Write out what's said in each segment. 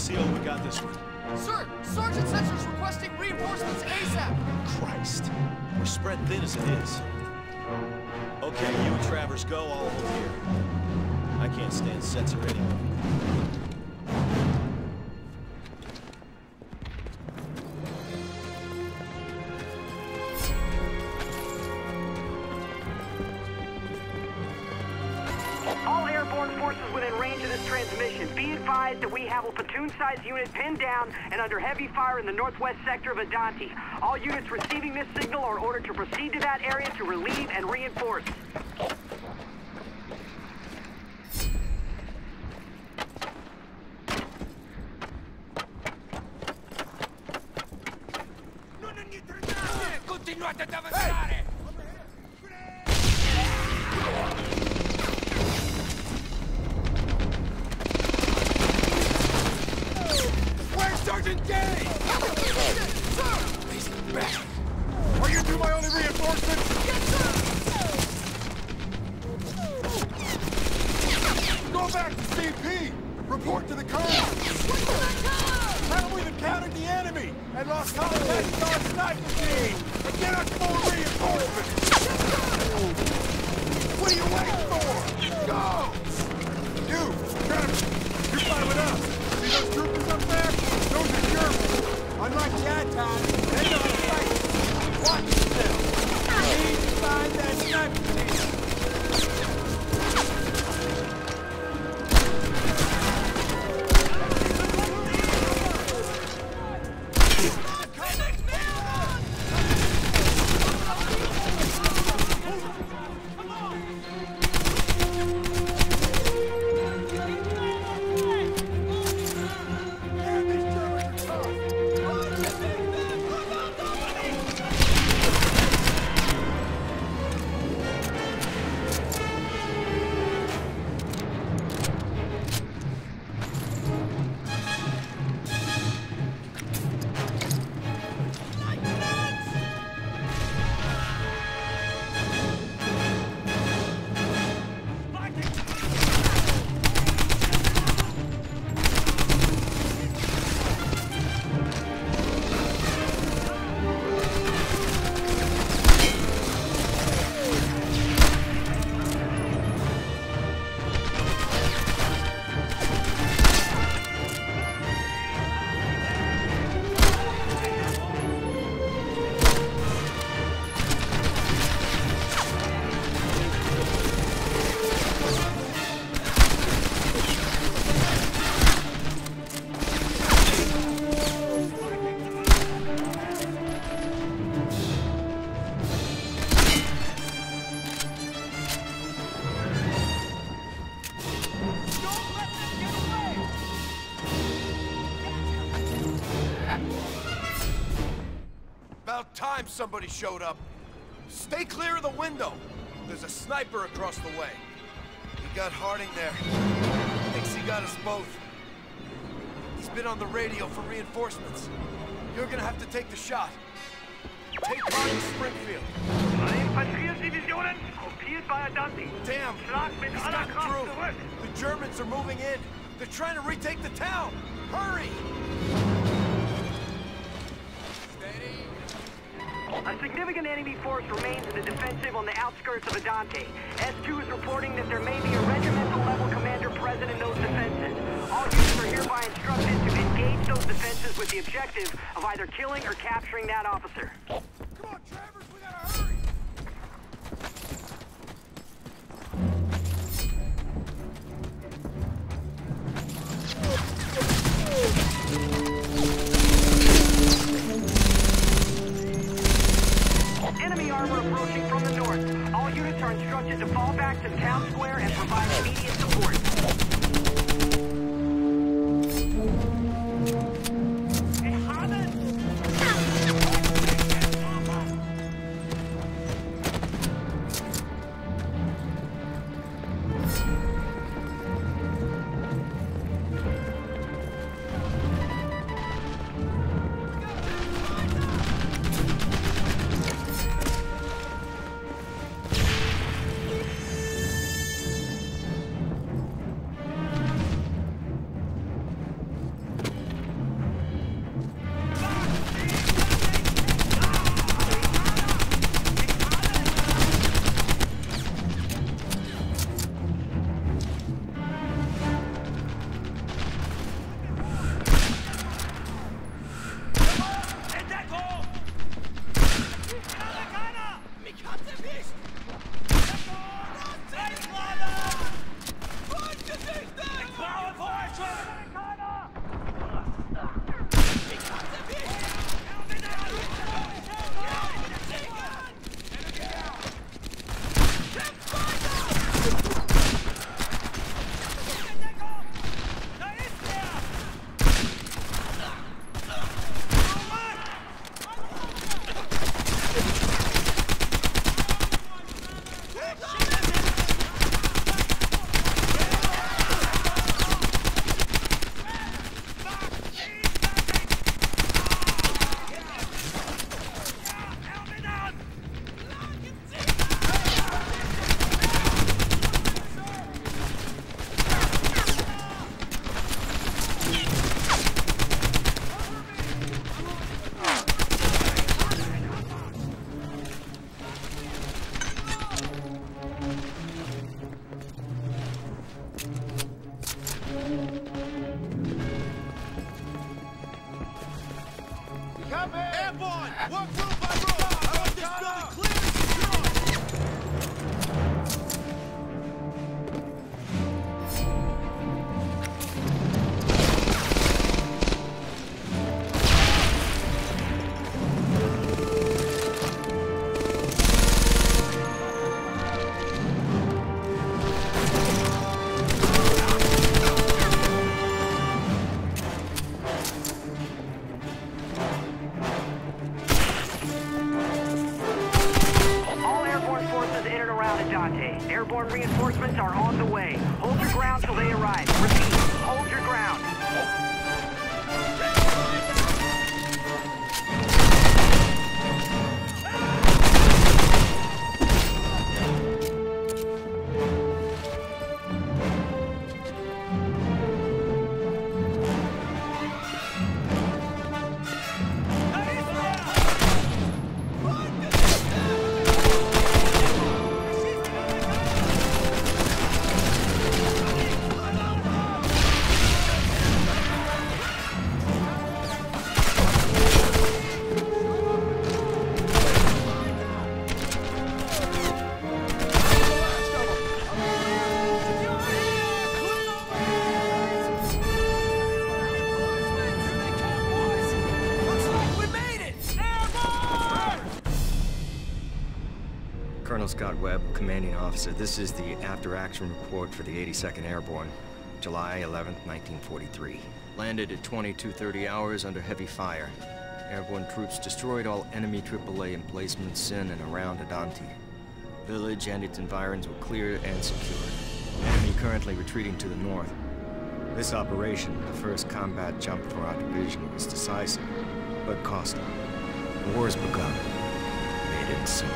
CO, we got this one. Sir, Sergeant Sensors requesting reinforcements ASAP. Christ. We're spread thin as it is. Okay, you and Travers go, I'll hold here. I can't stand Setzer anyway. All airborne forces within range of this transmission, be advised that we have a platoon-sized unit pinned down and under heavy fire in the northwest sector of Adante. All units receiving this signal are ordered to proceed to that area to relieve and reinforce. Continuate ad avanzare! Where's Sergeant Gay? Sir! He's back. Are you two my only reinforcements? Yes, sir! Go back to CP! Report to the colonel! How we've encountered the enemy and lost contact with our sniper team! And get us more reinforcements! What are you waiting for? Go! You, Travis, you're fine with us. See those troopers up there? Those are Germans. Unlike the Anton, they know how to fight. Watch yourself. You need to find that sniper team. About time somebody showed up. Stay clear of the window. There's a sniper across the way. He got Harding there. Thinks he got us both. He's been on the radio for reinforcements. You're gonna have to take the shot. Take Harding Springfield. Infanteriedivisionen gruppiert bei Adante. Damn! Schlag mit He's aller got Kraft through. zurück. The Germans are moving in. They're trying to retake the town. Hurry! A significant enemy force remains in the defensive on the outskirts of Adante. S2 is reporting that there may be a regimental-level commander present in those defenses. All units are hereby instructed to engage those defenses with the objective of either killing or capturing that officer. Come on, Travers, we gotta hurry! Enemy armor approaching from the north. All units are instructed to fall back to the town square and provide immediate support. Airborne! Work room by room! I want this building clear and secure! Airborne reinforcements are on the way. Hold your ground till they arrive. Repeat, hold your ground. Colonel Scott Webb, Commanding Officer. This is the after-action report for the 82nd Airborne, July 11th, 1943. Landed at 22:30 hours under heavy fire. Airborne troops destroyed all enemy AAA emplacements in and around Adante. Village and its environs were cleared and secured. Enemy currently retreating to the north. This operation, the first combat jump for our division, was decisive, but costly. The war's begun. Made it soon.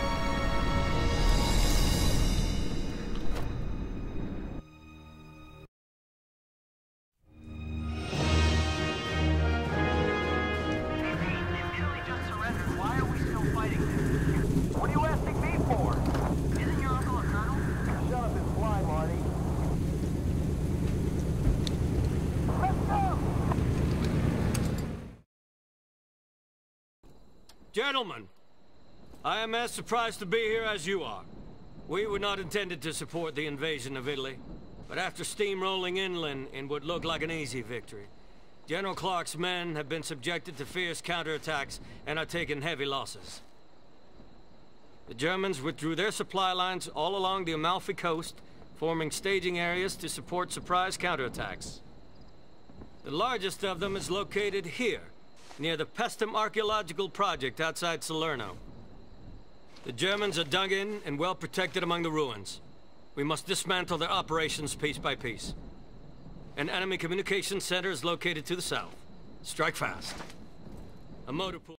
Gentlemen, I am as surprised to be here as you are. We were not intended to support the invasion of Italy, but after steamrolling inland in what looked like an easy victory, General Clark's men have been subjected to fierce counterattacks and are taking heavy losses. The Germans withdrew their supply lines all along the Amalfi coast, forming staging areas to support surprise counterattacks. The largest of them is located here, near the Pestum archaeological project outside Salerno. The Germans are dug in and well protected among the ruins. We must dismantle their operations piece by piece. An enemy communications center is located to the south. Strike fast. A motor pool